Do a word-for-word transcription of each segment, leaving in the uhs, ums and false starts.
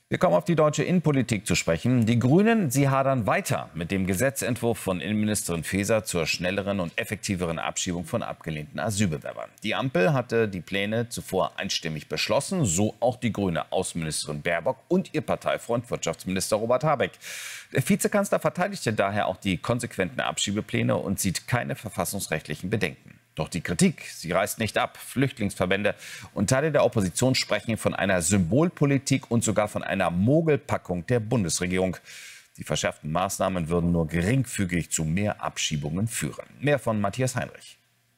Wir kommen auf die deutsche Innenpolitik zu sprechen. Die Grünen, sie hadern weiter mit dem Gesetzentwurf von Innenministerin Faeser zur schnelleren und effektiveren Abschiebung von abgelehnten Asylbewerbern. Die Ampel hatte die Pläne zuvor einstimmig beschlossen, so auch die grüne Außenministerin Baerbock und ihr Parteifreund Wirtschaftsminister Robert Habeck. Der Vizekanzler verteidigte daher auch die konsequenten Abschiebepläne und sieht keine verfassungsrechtlichen Bedenken. Doch die Kritik, sie reißt nicht ab. Flüchtlingsverbände und Teile der Opposition sprechen von einer Symbolpolitik und sogar von einer Mogelpackung der Bundesregierung. Die verschärften Maßnahmen würden nur geringfügig zu mehr Abschiebungen führen. Mehr von Matthias Heinrich.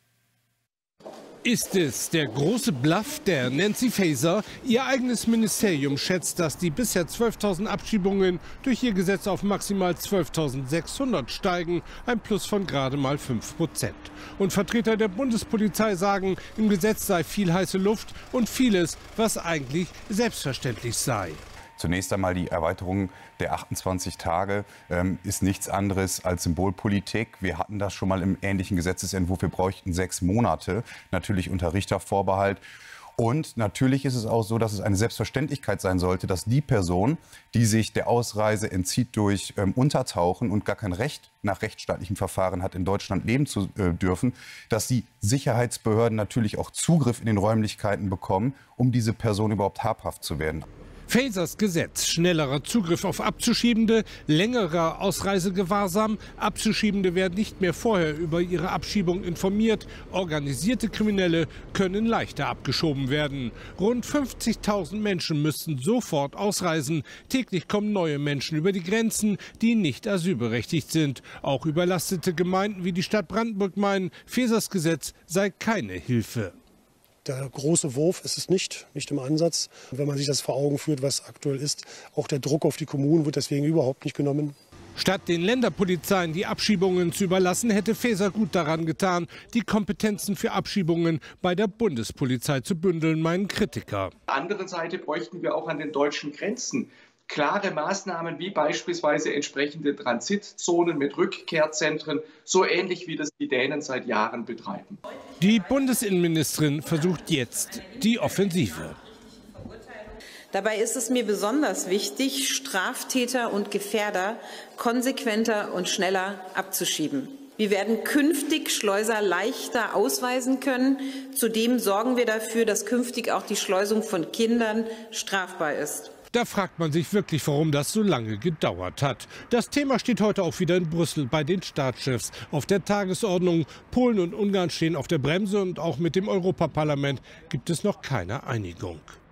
Ist es der große Bluff der Nancy Faeser? Ihr eigenes Ministerium schätzt, dass die bisher zwölftausend Abschiebungen durch ihr Gesetz auf maximal zwölftausendsechshundert steigen, ein Plus von gerade mal fünf Prozent. Und Vertreter der Bundespolizei sagen, im Gesetz sei viel heiße Luft und vieles, was eigentlich selbstverständlich sei. Zunächst einmal die Erweiterung der achtundzwanzig Tage ähm, ist nichts anderes als Symbolpolitik. Wir hatten das schon mal im ähnlichen Gesetzesentwurf. Wir bräuchten sechs Monate, natürlich unter Richtervorbehalt. Und natürlich ist es auch so, dass es eine Selbstverständlichkeit sein sollte, dass die Person, die sich der Ausreise entzieht durch ähm, Untertauchen und gar kein Recht nach rechtsstaatlichem Verfahren hat, in Deutschland leben zu äh, dürfen, dass die Sicherheitsbehörden natürlich auch Zugriff in den Räumlichkeiten bekommen, um diese Person überhaupt habhaft zu werden. Faesers Gesetz, schnellerer Zugriff auf Abzuschiebende, längerer Ausreisegewahrsam. Abzuschiebende werden nicht mehr vorher über ihre Abschiebung informiert. Organisierte Kriminelle können leichter abgeschoben werden. Rund fünfzigtausend Menschen müssten sofort ausreisen. Täglich kommen neue Menschen über die Grenzen, die nicht asylberechtigt sind. Auch überlastete Gemeinden wie die Stadt Brandenburg meinen, Faesers Gesetz sei keine Hilfe. Der große Wurf ist es nicht, nicht im Ansatz. Wenn man sich das vor Augen führt, was aktuell ist, auch der Druck auf die Kommunen wird deswegen überhaupt nicht genommen. Statt den Länderpolizeien die Abschiebungen zu überlassen, hätte Faeser gut daran getan, die Kompetenzen für Abschiebungen bei der Bundespolizei zu bündeln, meinen Kritiker. Auf der anderen Seite bräuchten wir auch an den deutschen Grenzen klare Maßnahmen wie beispielsweise entsprechende Transitzonen mit Rückkehrzentren, so ähnlich wie das die Dänen seit Jahren betreiben. Die Bundesinnenministerin versucht jetzt die Offensive. Dabei ist es mir besonders wichtig, Straftäter und Gefährder konsequenter und schneller abzuschieben. Wir werden künftig Schleuser leichter ausweisen können. Zudem sorgen wir dafür, dass künftig auch die Schleusung von Kindern strafbar ist. Da fragt man sich wirklich, warum das so lange gedauert hat. Das Thema steht heute auch wieder in Brüssel bei den Staatschefs auf der Tagesordnung. Polen und Ungarn stehen auf der Bremse und auch mit dem Europaparlament gibt es noch keine Einigung.